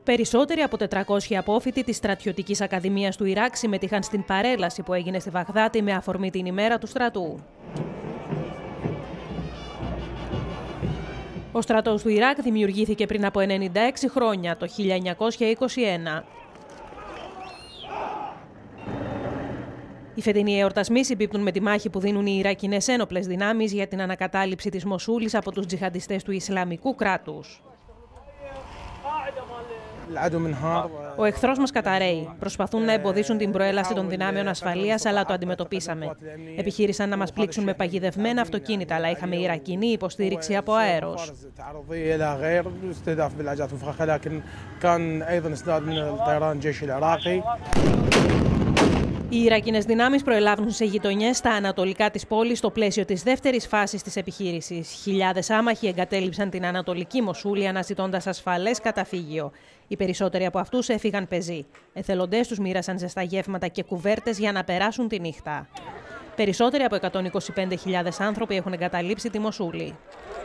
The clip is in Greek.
Περισσότεροι από 400 απόφοιτοι της Στρατιωτικής Ακαδημίας του Ιράκ συμμετείχαν στην παρέλαση που έγινε στη Βαγδάτη με αφορμή την ημέρα του στρατού. Ο στρατός του Ιράκ δημιουργήθηκε πριν από 96 χρόνια, το 1921. Οι φετινοί εορτασμοί συμπίπτουν με τη μάχη που δίνουν οι Ιρακινές ένοπλες δυνάμεις για την ανακατάληψη της Μοσούλης από τους τζιχαντιστές του Ισλαμικού κράτους. Ο εχθρός μας καταραίει. Προσπαθούν να εμποδίσουν την προέλαση των δυνάμεων ασφαλείας, αλλά το αντιμετωπίσαμε. Επιχείρησαν να μας πλήξουν με παγιδευμένα αυτοκίνητα, αλλά είχαμε Ιρακινή υποστήριξη από αέρος. Οι Ιρακινές δυνάμεις προελάβουν σε γειτονιές στα ανατολικά της πόλης στο πλαίσιο της δεύτερης φάσης της επιχείρησης. Χιλιάδες άμαχοι εγκατέλειψαν την Ανατολική Μοσούλη αναζητώντας ασφαλές καταφύγιο. Οι περισσότεροι από αυτούς έφυγαν πεζοί. Εθελοντές τους μοίρασαν ζεστά γεύματα και κουβέρτες για να περάσουν τη νύχτα. Περισσότεροι από 125.000 άνθρωποι έχουν εγκαταλείψει τη Μοσούλη.